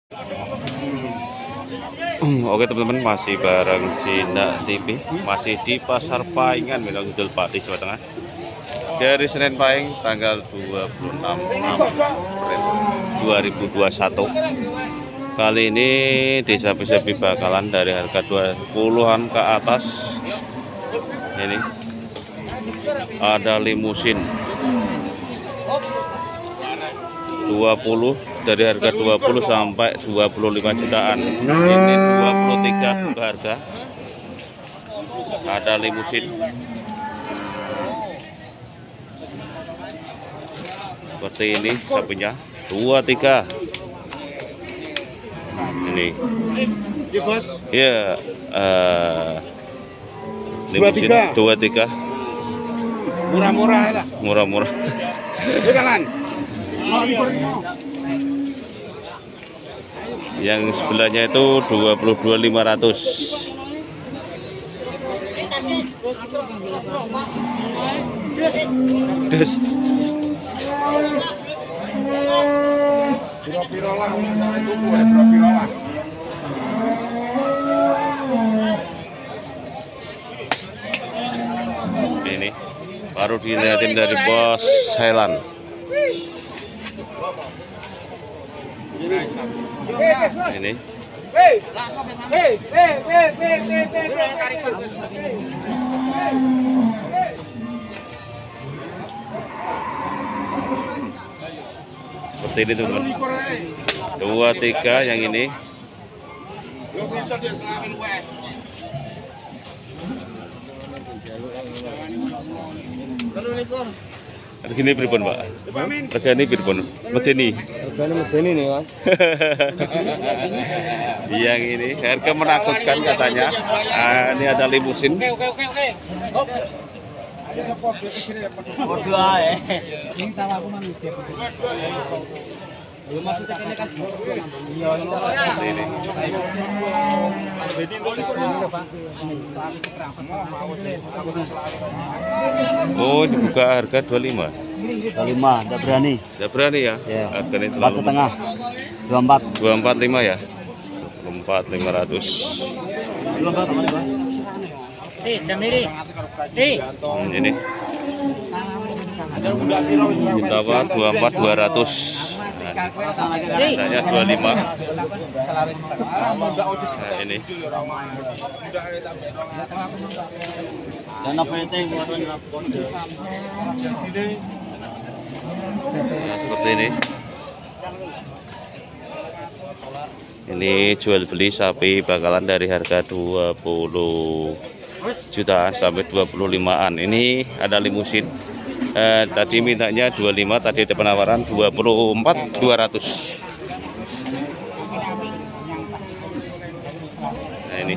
Oke teman-teman, masih bareng Cinda TV, masih di Pasar Paingan Minangkabau Pati, Jawa Tengah. Dari Senin Pahing tanggal 26 April 2021. Kali ini di sapi-sapi bakalan dari harga 20-an ke atas. Ini ada limusin 20, dari harga 20 sampai 25 jutaan. Ini 23 buka harga. Ada limusin seperti ini, sapinya 23. Ini ya, limusin 23. Murah-murah lah. Murah-murah. Yang sebelahnya itu 22.500. Des. Piro-piro lah itu piro-piro lah. Ini baru dilihatin dari Bos Highland. Ini seperti ini teman-teman, 23 yang ini. Regane pripun, Pak? Regane pripun? Medeni. Regane medeni nih, Mas. Yang ini harga menakutkan katanya. Ini ada limusin. Oke. Podo ae. Ini sama aku mang mikir. Belum maksudnya ini kan. Iya, Ini. Oh, dibuka harga 25. 25, enggak berani. Tidak berani ya? Ya. Harganya 4 setengah. 24. 245 ya? 24.500. Jamiri. Ini. Kita apa? 24.200. Harganya 25. Nah, ini. Dan apa itu Nah, seperti ini. Ini jual beli sapi bakalan dari harga 20 juta sampai 25-an. Ini ada limusin. Tadi mintanya 25, tadi ada penawaran 24.200. Nah, ini.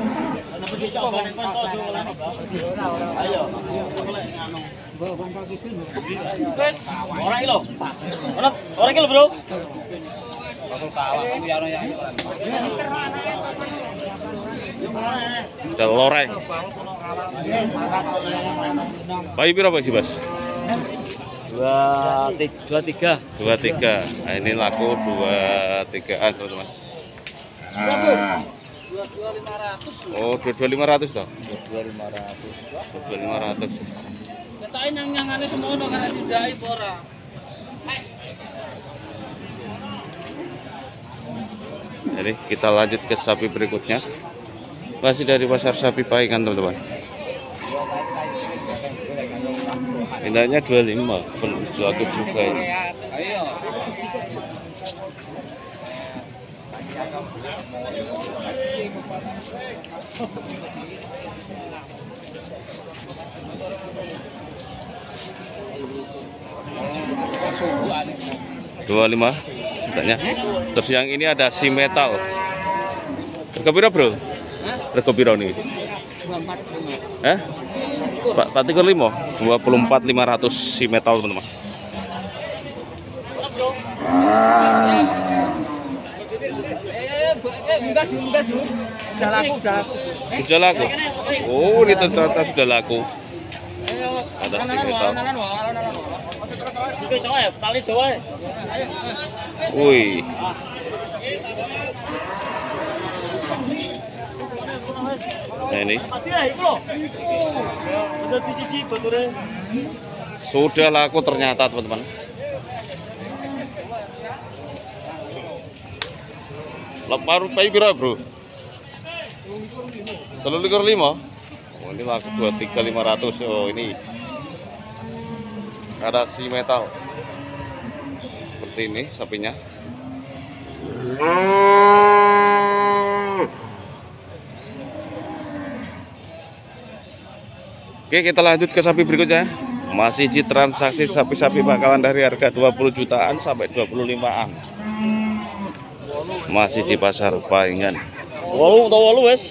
Orang kilo, Bro. Loreng. Bayi berapa sih, Mas? 23. 23. Nah, ini laku 23-an, teman-teman. 22.500. Oh, 22.500 toh? 22.500. 22.500. Ketahin yang semono karena didai ora. Jadi kita lanjut ke sapi berikutnya. Masih dari pasar sapi Paingan, teman-teman. Indahnya 25, laku juga ini. Ayo. Dua 25 katanya. Terus yang ini ada si metal. Harga piro, Bro? Harga piro nih? 24. Pak 24.500 si metal, teman-teman. Sudah laku, Sudah laku. Oh, ini ternyata sudah laku. Ada si metal. Wih, Nah ini sudah laku ternyata teman-teman. Leparu pay pira bro? 3.500. Oh ini laku 23.500. Oh ini ada si metal seperti ini sapinya. Oke, kita lanjut ke sapi berikutnya. Masih di transaksi sapi-sapi bakalan dari harga 20 jutaan sampai 25-an. Masih di pasar Paingan. Walu wes.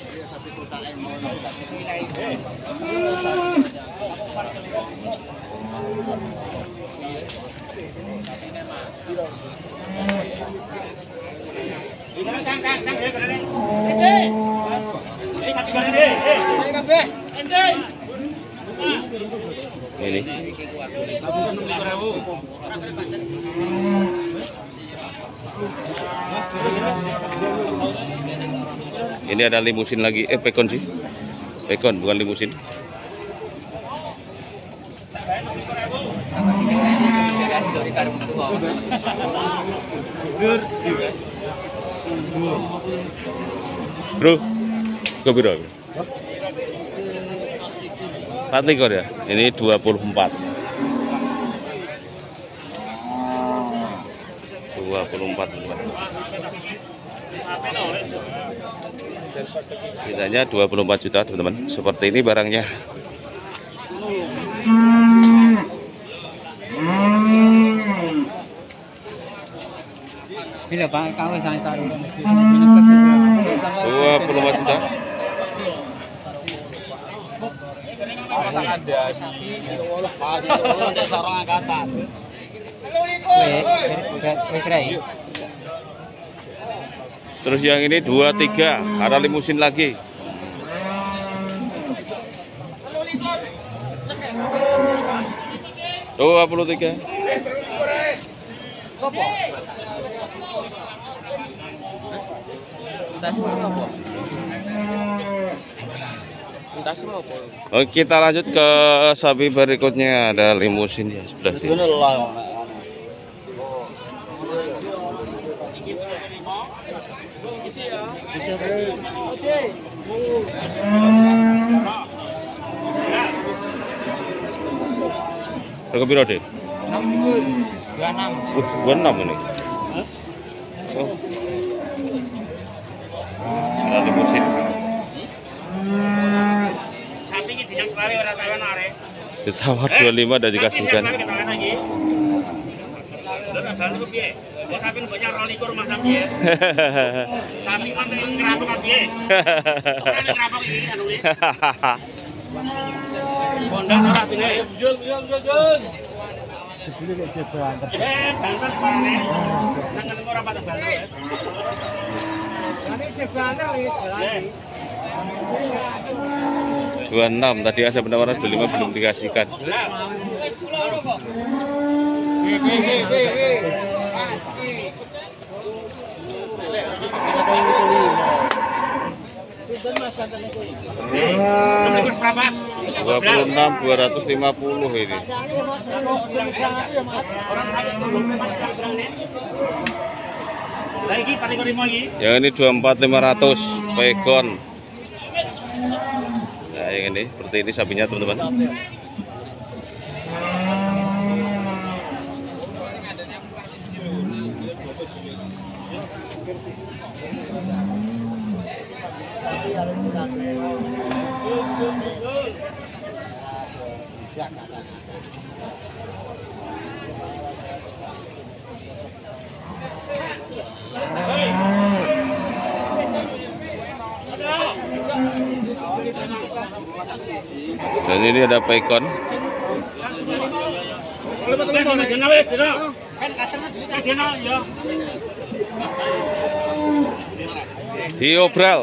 Ini ada limusin lagi, pekon sih, pekon bukan limusin. Bro, kebiro. 4 ekor ya, ini 24. 24. Harganya 24 juta teman-teman. Seperti ini barangnya. Bila Pak kau saya taruh 24 juta. ada sapi sarang angkatan. Terus yang ini 23, ada limusin lagi. Tuh 23. Oke, kita lanjut ke sapi berikutnya. Ada limusin ya sebelah sini. Berapa piro, Dek? 26 ini. Oh. Ada limusin. Sapi iki dijang selawe ora kawan arek. Ditawar 25 dan dikasihkan. Oh, sapi banyak 22 Mas sapi ya. Sapi kan ngerapok kan piye? Ora ngerapok iki anu iki. Bondang ora pine. Jul. Jebule nek jebol antar. Banter parane. Nang ketemu ora patah banter ya. Ane jebol antar wis lagi. 26 tadi ada penawaran 25 belum dikasihkan. Dua puluh 250 ini. Yang ini 24.500 pekon. Nah, yang ini seperti ini sapinya teman-teman. Dan ini ada pekon. Diobral.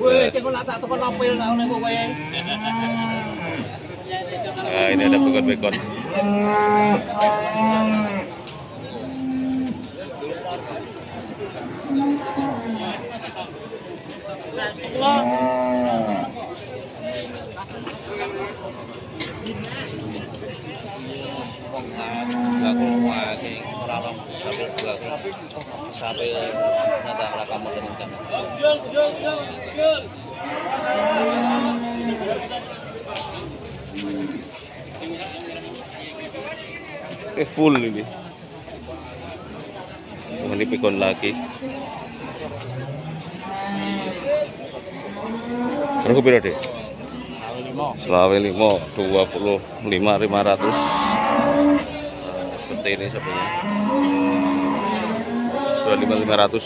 Nah, ini ada pekon-pekon. sampai nada rakaman dengan jangan. Full ini. Ini pikon lagi. Berapa piro deh? Selawe 5 25.500. Seperti ini sebenarnya. 25.500.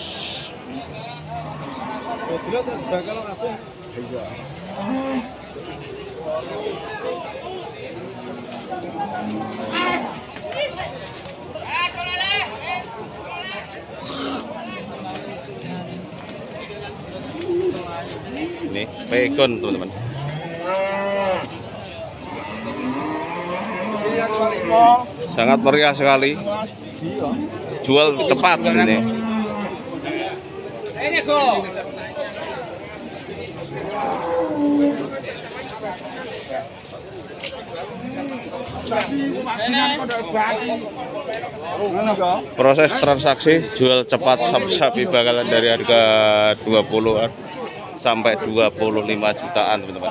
Ini pekon teman-teman. Sangat meriah sekali. Jual cepat ini. Ini kok. Proses transaksi jual cepat sapi bakalan dari harga 20 sampai 25 jutaan teman-teman.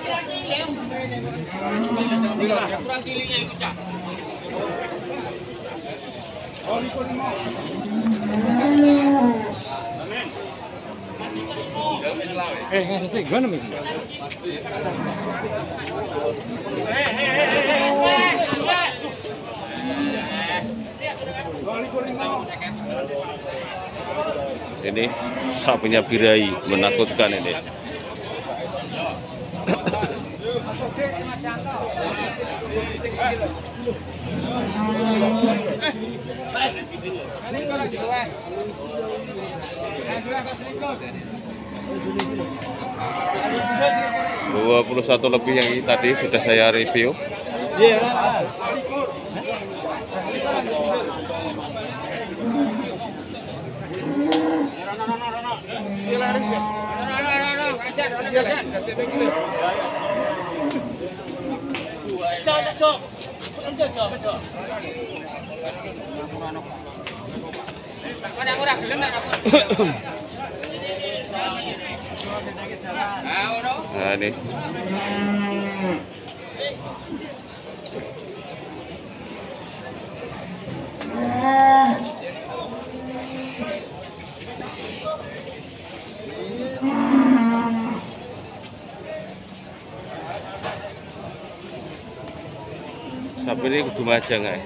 Ini sapinya birahi, menakutkan ini. $21 lebih yang tadi sudah saya review. Nah ini sapi ini kudu majang guys.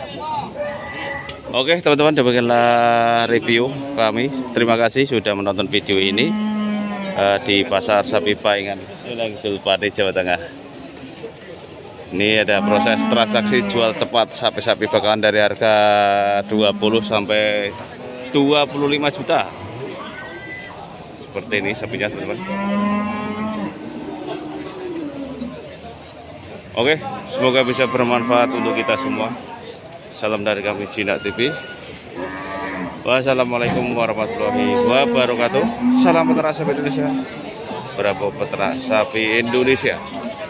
Oke teman-teman, demikianlah review kami. Terima kasih sudah menonton video ini di pasar sapi Paingan, Pati, Jawa Tengah. Ini ada proses transaksi jual cepat sapi-sapi bakalan dari harga 20 sampai 25 juta. Seperti ini sapinya teman-teman. Oke, semoga bisa bermanfaat untuk kita semua. Salam dari kami Jinak TV. Wassalamualaikum warahmatullahi wabarakatuh. Salam peternak sapi Indonesia. Berapa peternak sapi Indonesia.